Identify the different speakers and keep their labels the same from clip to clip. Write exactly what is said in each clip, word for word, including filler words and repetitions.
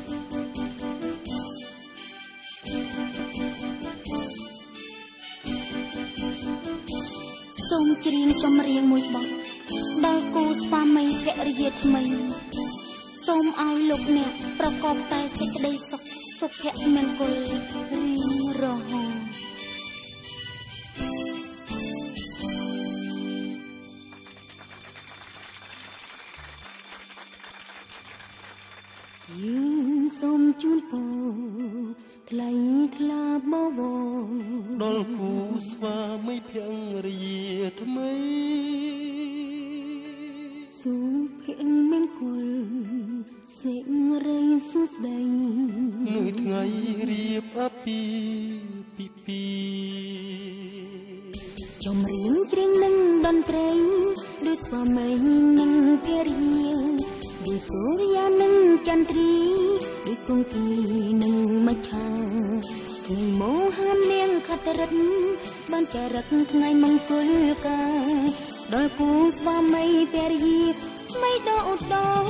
Speaker 1: សូមច្រៀងចម្រៀងមួយបទដល់គូស្វាមីភរិយាថ្មីសូមឲ្យលោកអ្នកប្រកបតែសេចក្តីសុខសុភមង្គលរៀងរហូតយើងសូមជូនពរថ្លៃថ្លាបបរ
Speaker 2: ដល់គូស្វាមីភរិយាថ្មី
Speaker 1: សុភមង្គលសេរីសួស្តី
Speaker 2: នៅថ្ងៃរៀបអាពាហ៍ពិពាហ៍
Speaker 1: ចម្រៀងច្រៀងនឹងតន្ត្រីដូចស្វាមីនិងភរិយាដូចសូរ្យានិងចន្ទ្រីដូចគង្គីនិងមច្ឆាថ្ងៃមោហាននាងខត្តរិទ្ធបានចារឹកថ្ងៃមង្គលការដល់គូស្វាមីភរិយាไม่ดอឧត្តម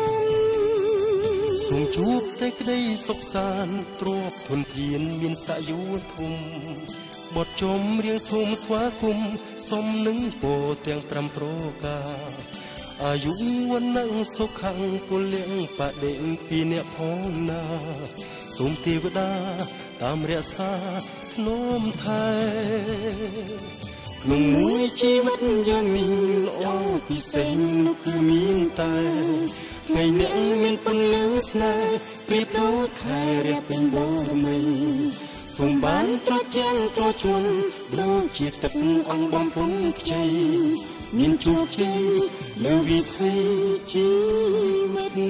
Speaker 2: សូមជួបតែក្តីសុខសាន្តទ្រព្យធនធានមានសយុធំបទចំរៀងសូមស្វាគមន៍សុំនឹងពោទាំងប្រាំប្រការអាយុវណ្ណៈសុខខាងពលៈបដិពីអ្នកផងណាសូមទេវតាតាមរក្សាធ្នមថែក្នុងមួយជីវិតយ៉ាងនេះល្អពិសេសនោះគឺមានតែថ្ងៃអ្នកមានពន្លឺស្នេហ៍ប្រៀបដូចខែរះពេញបរមីសូមបានត្រជាក់ត្រជុំដូចជាទឹកអង្គបំពង់ខ្ចីមានជោគជ័យលើវិถีជីវិត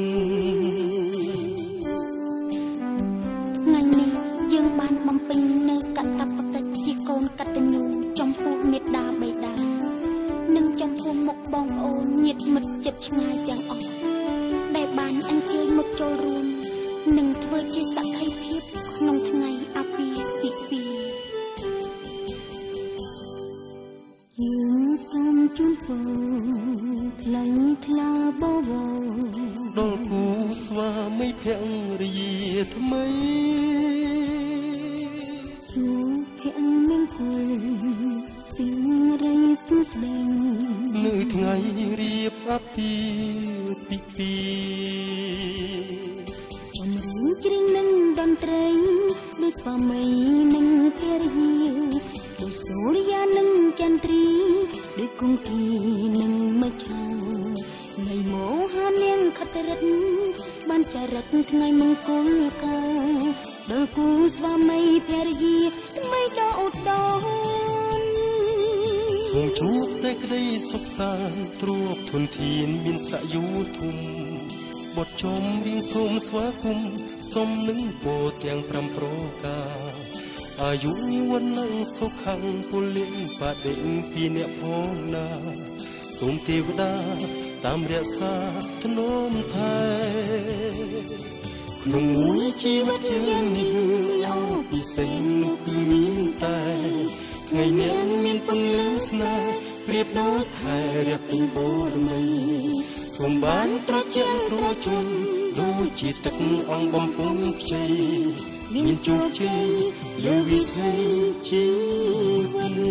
Speaker 1: ថ្ងៃនេះយើងបានបំពេញនៅកតបកិច្ចជាកូនកតញ្ញូចំពោះមេត្តាបិតានិងចំពោះមុខបងប្អូនញាតិមិត្តជិតឆ្ងាយទាំងអស់ដែលបានអញ្ជើញមកចូលរួមនិងធ្វើជាសក្ខីភាពក្នុងថ្ងៃអាពាហ៍ពិពាហ៍យើងសូមជូនពរថ្លៃថ្លាបបរ
Speaker 2: ដល់គូស្វាមីភរិយាថ្មី
Speaker 1: សុភមង្គលសិរីសួស្តី
Speaker 2: នៅថ្ងៃរៀបអាពាហ៍ពិពាហ៍
Speaker 1: ចម្រៀងច្រៀងនឹងតន្ត្រីដូចស្វាមីនិងភរិយាដូចសូរ្យានិងចន្ទ្រីដូចគង្គីនិងមច្ឆាថ្ងៃមោហានាងខត្តរិទ្ធបានចារឹកថ្ងៃមង្គលការដល់គូស្វាមីភរិយាថ្មីដ៏ឧត្តម
Speaker 2: សូមជួបតែក្តីសុខសាន្តទ្រព្យធនធានមានសយុធំបទចំរៀងសូមស្វាគមន៍សុំនឹងពោទាំងប្រាំប្រការអាយុវណ្ណៈសុខខាងពលៈបដិពីអ្នកផងណាសូមទេវតាតាមរក្សាធ្នមថែក្នុងមួយជីវិតយ៉ាងនេះល្អពិសេសនោះគឺមានតែថ្ងៃនេះមានពន្លឺស្នេហ៍ប្រៀបដូចខែរះពេញបរមីសូមបានត្រជាក់ត្រជុំដូចជាទឹកអង្គបំពង់ខ្ចីមានជោគជ័យលើវិถีជីវិត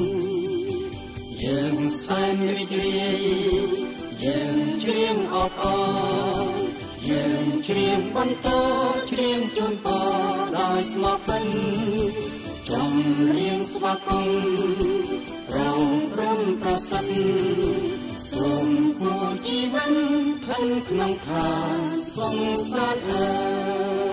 Speaker 2: យើងសែនរីករាយយើងច្រៀងអបអរយើងច្រៀងបន្តច្រៀងជូនពរដោយស្មោះពិនចម្រៀងស្វាគមន៍រងព្រំប្រសិទ្ធសូមគូជីវិតផិនក្នុងថាសង្សារ